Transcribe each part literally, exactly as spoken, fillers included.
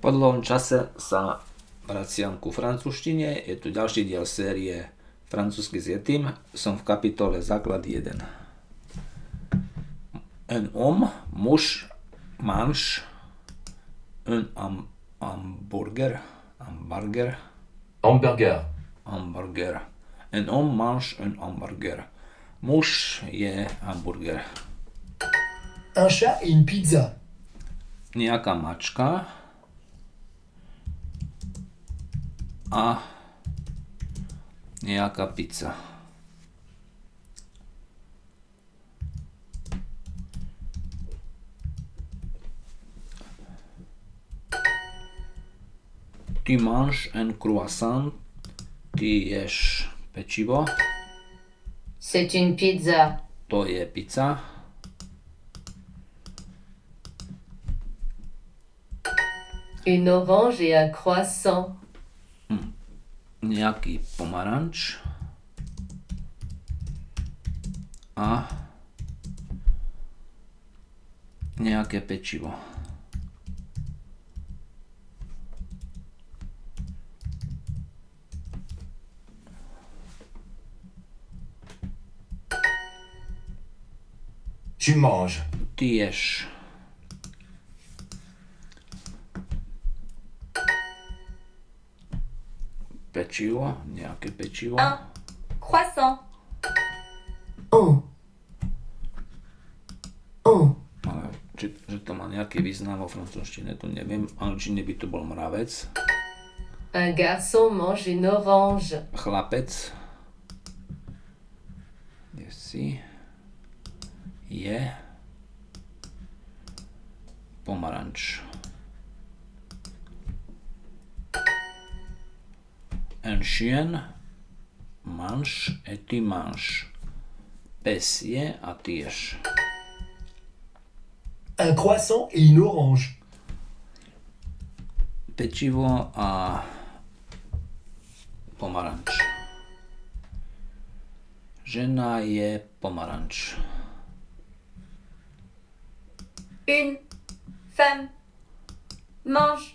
Po dlhom čase sa vraciam ku francúzštine. Je tu ďalší diel série Francúzsky s Yetim. Som v kapitole Základ jeden. Un homme, muž, mange, un ham, hamburger, hamburger, Hamburger. hamburger. Un homme mange un hamburger. Muž je hamburger. Un chat et une pizza. Nejaká mačka a nejaká pizza. Tu manges un croissant, ty ješ pečivo, C'est une pizza. to je pizza. Une orange et un croissant. Nejaký pomaranč a nejaké pečivo. Tu manges. Ty ješ pečivo, nejaké pečivo. Un croissant. Un. Un. Ale či, že to má nejaký význam vo francúzštine, to neviem. V angličtine by to bol mravec. Un garçon mange une orange. Chlapec. Kde si? Je pomaranč. Un chien mange et tu manges. Pes je a ty ješ. Un croissant et une orange. Pečivo a pomaranč. Žena je pomaranč. Une femme mange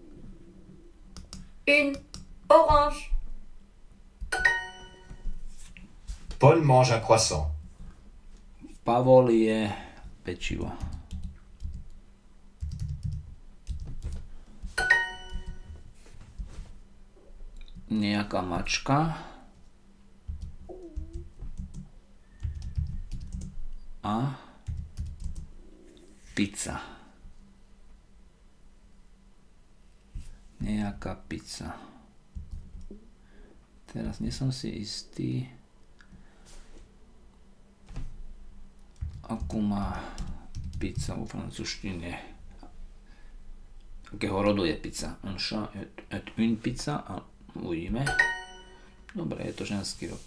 une orange. Paul mange un croissant. Pavol je pečivo. Nejaká mačka a pizza. Nejaká pizza. Teraz nie som si istý, akú má pizza vo francúzštine. Akého rodu je pizza? Un chat et, et une pizza a uvidíme. Dobre, je to ženský rod.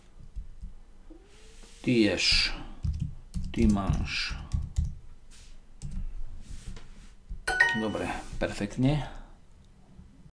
Ty ješ. Ty manges. Dobre, perfektne.